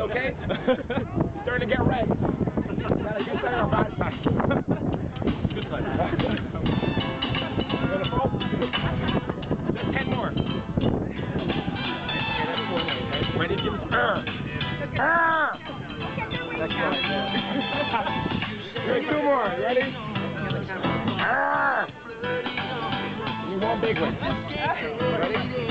okay? Starting to get red. Got a good side or a bad side? Good side. Gonna fall? Just 10 more. Ready, give us That's right. Two more. Ready? You want big one. Ready?